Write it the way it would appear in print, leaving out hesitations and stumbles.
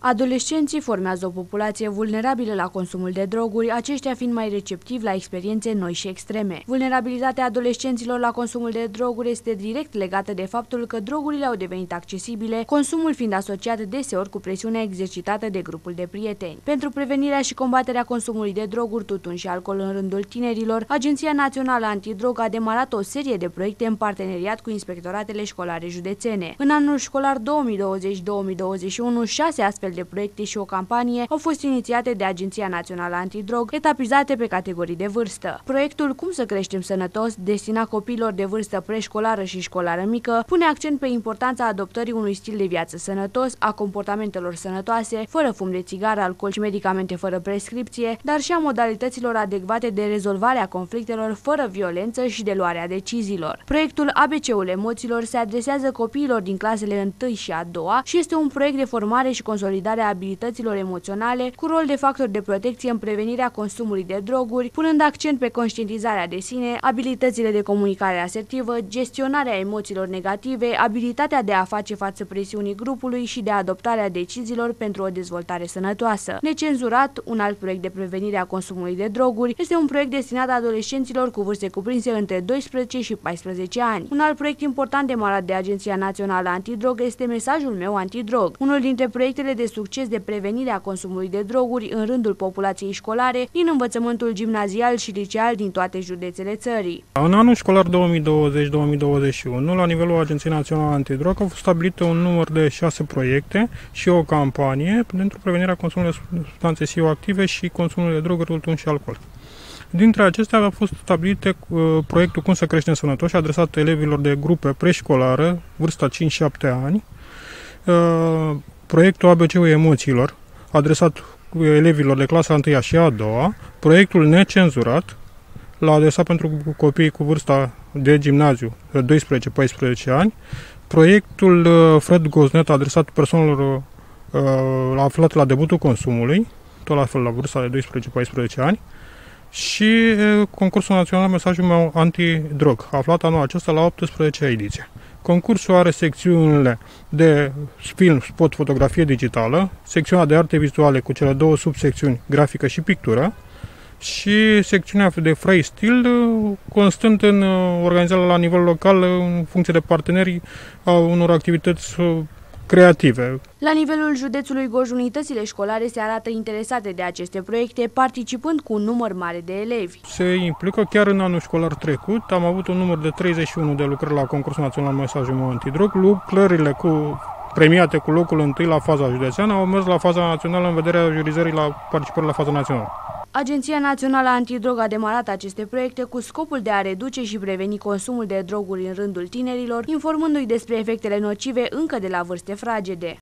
Adolescenții formează o populație vulnerabilă la consumul de droguri, aceștia fiind mai receptivi la experiențe noi și extreme. Vulnerabilitatea adolescenților la consumul de droguri este direct legată de faptul că drogurile au devenit accesibile, consumul fiind asociat deseori cu presiunea exercitată de grupul de prieteni. Pentru prevenirea și combaterea consumului de droguri, tutun și alcool în rândul tinerilor, Agenția Națională Antidrog a demarat o serie de proiecte în parteneriat cu inspectoratele școlare județene. În anul școlar 2020-2021, 6 astfel de proiecte și o campanie au fost inițiate de Agenția Națională Antidrog, etapizate pe categorii de vârstă. Proiectul Cum să creștem sănătos, destinat copiilor de vârstă preșcolară și școlară mică, pune accent pe importanța adoptării unui stil de viață sănătos, a comportamentelor sănătoase, fără fum de țigară, alcool și medicamente fără prescripție, dar și a modalităților adecvate de rezolvare a conflictelor fără violență și de luarea deciziilor. Proiectul ABC-ul emoțiilor se adresează copiilor din clasele 1 și a 2 și este un proiect de formare și consolidarea abilităților emoționale cu rol de factor de protecție în prevenirea consumului de droguri, punând accent pe conștientizarea de sine, abilitățile de comunicare asertivă, gestionarea emoțiilor negative, abilitatea de a face față presiunii grupului și de adoptarea deciziilor pentru o dezvoltare sănătoasă. Necenzurat, un alt proiect de prevenire a consumului de droguri, este un proiect destinat adolescenților cu vârste cuprinse între 12 și 14 ani. Un alt proiect important demarat de Agenția Națională Antidrog este Mesajul meu antidrog, unul dintre proiectele de succes de prevenire a consumului de droguri în rândul populației școlare din învățământul gimnazial și liceal din toate județele țării. În anul școlar 2020-2021, la nivelul Agenției Naționale Antidrog, au fost stabilite un număr de 6 proiecte și o campanie pentru prevenirea consumului de substanțe psihoactive și consumului de droguri, tutun și alcool. Dintre acestea a fost stabilite proiectul Cum să creștem sănătoși, adresat elevilor de grupe preșcolară, vârsta 5-7 ani, proiectul ABC-ul emoțiilor, adresat elevilor de clasa 1 și a 2, proiectul Necenzurat, l-a adresat pentru copiii cu vârsta de gimnaziu de 12-14 ani, proiectul Fred Goznet, adresat persoanelor aflate la debutul consumului, tot la fel la vârsta de 12-14 ani, și concursul național Mesajul meu antidrog, aflat anul acesta la 18 ediție. Concursul are secțiunile de film, spot, fotografie digitală, secțiunea de arte vizuale cu cele două subsecțiuni, grafică și pictură, și secțiunea de freestyle, constând în organizarea la nivel local în funcție de parteneri a unor activități creative. La nivelul județului Gorj, unitățile școlare se arată interesate de aceste proiecte, participând cu un număr mare de elevi. Se implică chiar în anul școlar trecut. Am avut un număr de 31 de lucrări la concursul național Mesajul meu antidrog. Lucrările premiate cu locul 1 la faza județeană au mers la faza națională în vederea jurizării la participării la faza națională. Agenția Națională Antidrog a demarat aceste proiecte cu scopul de a reduce și preveni consumul de droguri în rândul tinerilor, informându-i despre efectele nocive încă de la vârste fragede.